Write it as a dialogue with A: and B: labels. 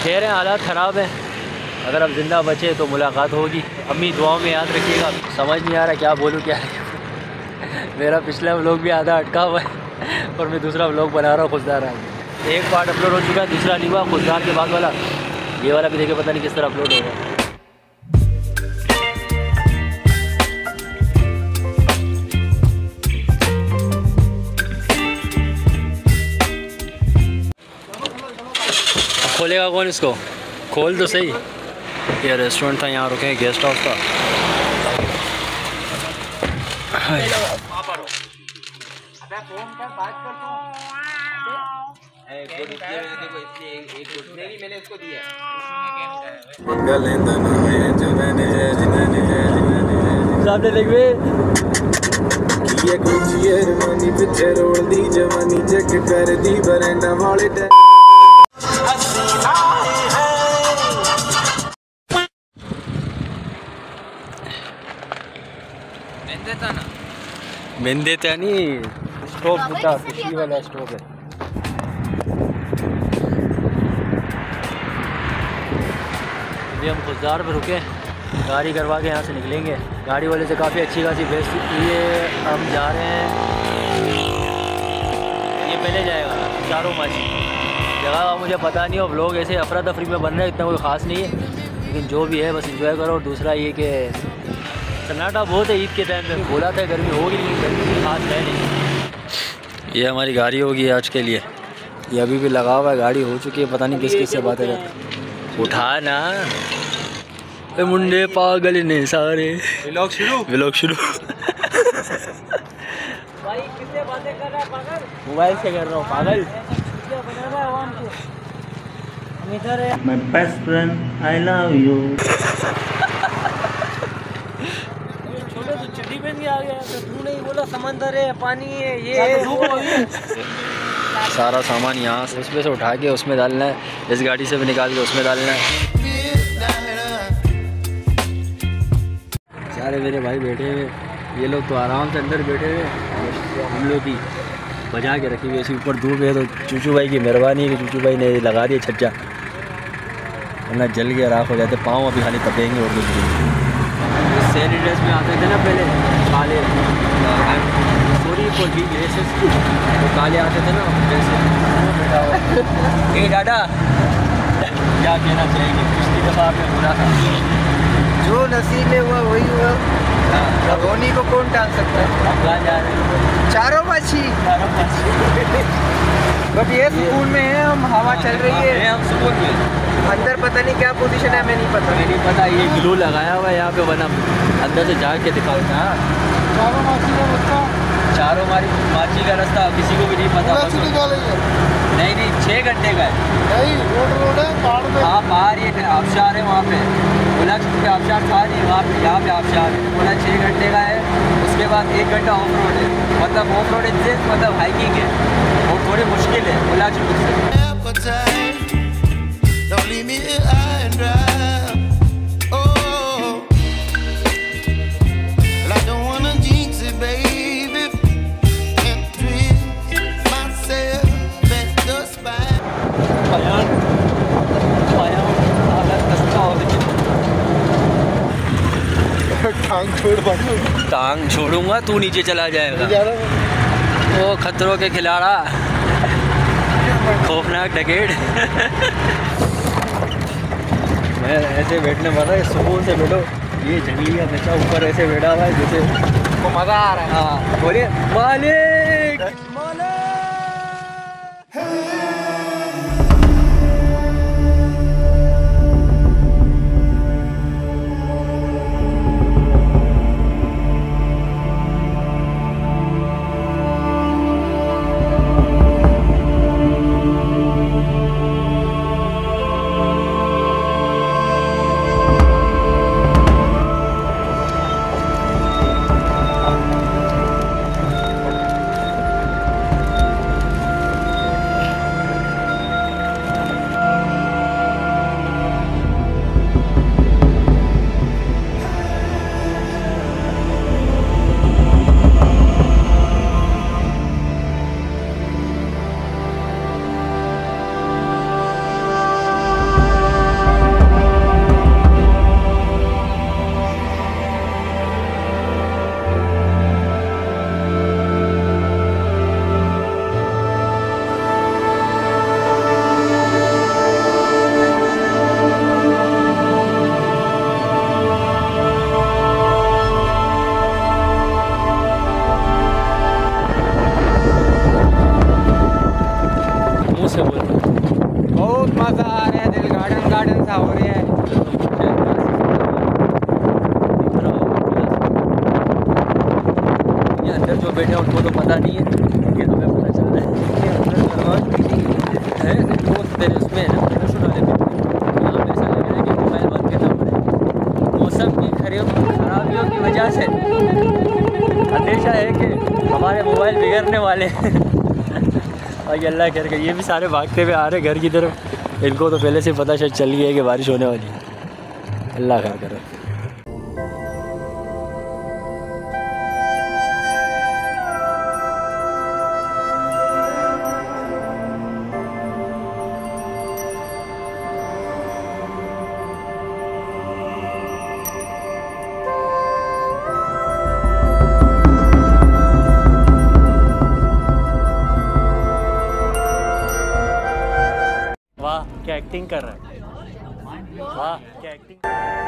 A: खैर है, हालात ख़राब हैं। अगर अब ज़िंदा बचे तो मुलाकात होगी। अम्मी दुआओं में याद रखिएगा। समझ नहीं आ रहा क्या बोलूँ क्या मेरा पिछला व्लॉग भी आधा अटका हुआ है और मैं दूसरा व्लॉग बना रहा हूँ खुशदार आगे। एक पार्ट अपलोड हो चुका है, दूसरा नहीं हुआ। खुशदार के बाद वाला, ये वाला भी देखे, पता नहीं किस तरह अपलोड होगा। खोलेगा कौन इसको? खोल तो सही। ये रेस्टोरेंट था, यहाँ रुके हैं, गेस्ट हाउस था। सामने लगे मेहंदे नहीं, स्टोव बुता खुशी वाला स्टोव है। अभी हम खुशदार पर रुके, गाड़ी करवा के यहाँ से निकलेंगे। गाड़ी वाले से काफ़ी अच्छी खासी बेइज्जती की है। हम जा रहे हैं, ये पहले जाएगा चारों माची जगह मुझे पता नहीं। और लोग ऐसे अफरा तफरी में बन रहे हैं, इतना कोई ख़ास नहीं है, लेकिन जो भी है बस इंजॉय करो। और दूसरा ये कि सन्नाटा बहुत है ईद के टाइम में। बोला था गर्मी होगी, लेकिन गर्मी खास है नहीं। ये हमारी गाड़ी होगी आज के लिए, ये अभी भी लगा हुआ है। गाड़ी हो चुकी है, पता नहीं किस किस से बातें करते। उठा ना मुंडे पागल ने सारे। व्लॉग शुरू भाई किससे बातें कर रहा है पागल? मोबाइल से कर रहा हूँ पागल। My best friend, I love you। छोटे तो चड्डी पहन के आ गया, तो तू नहीं बोला समंदर है, पानी है, ये है। सारा सामान यहाँ से उसमें से उठा के उसमें डालना है, इस गाड़ी से भी निकाल के उसमें डालना है। सारे मेरे भाई बैठे हुए, ये लोग तो आराम से अंदर बैठे हुए। हम लोग की बजा के रखी हुई, ऊपर धूप है तो चूचू भाई की मेहरबानी है कि चूचू भाई ने लगा दिया छज्जा, वरना जल के राख हो जाते। पाँव अभी खाली तपेंगे और कुछ नहीं। सैली ड्रेस में आते थे ना पहले, काले, सॉरी फॉर बीइंग रेसिस्ट, तो काले आते थे ना जैसे। ए डाडा क्या कहना चाहेंगे? पिछली दफ़ा आपने बोला था
B: जो नसीब में हुआ वही हुआ, धोनी को कौन टाल सकता है।
A: आप कहाँ जा रहे हैं?
B: चारों मच्छी बट ये सुकून में है, हम हवा चल रही है,
A: हम सुकून में।
B: अंदर पता नहीं क्या पोजीशन है, हमें नहीं पता।
A: ये ग्लू लगाया हुआ है यहाँ पे, वरना अंदर से जाग के दिखाओ।
B: चारों माछी का रास्ता,
A: चारों माची का रास्ता किसी को भी नहीं पता। नहीं 6 घंटे का है।
B: रोड है पहाड़ में।
A: हाँ पहाड़, ये आबशार है वहाँ पे। बोला चूँकि आबशार था नहीं वहाँ पे, यहाँ पे आबशार है। बोला 6 घंटे का है, उसके बाद 1 घंटा ऑफ रोड है। मतलब ऑफ रोड से मतलब हाइकिंग है, वो थोड़ी मुश्किल है बोला चूँकि से। टांग छोड़ूंगा, तू नीचे चला जाएगा। वो खतरों के खिलाड़ा, खौफनाक डकेट। मैं ऐसे बैठने वाला है, सुकून से बैठो। ये जंगली का बच्चा ऊपर ऐसे बैठा हुआ है जैसे को मज़ा आ रहा है। हाँ बोलिए मालिक।
B: आ रहे हैं, दिल गार्डन गार्डन सा हो रहा है।
A: ये अंदर जो बैठे हैं उनको तो पता नहीं है, ये हमें पता चल रहा है वो तेरे उसमें है ना पैराशूट वाले में। यहाँ पे ऐसा लग रहा है कि मोबाइल बंद करना पड़ेगा। मौसम की खराबियों की वजह से अंदेशा है कि हमारे मोबाइल बिगड़ने वाले हैं। और अल्लाह करके ये भी सारे भागते हुए आ रहे घर की तरफ। इनको तो पहले से पता शायद चल गया है कि बारिश होने वाली है। अल्लाह खैर करे। वाह क्या एक्टिंग कर रहा है, वाह क्या एक्टिंग।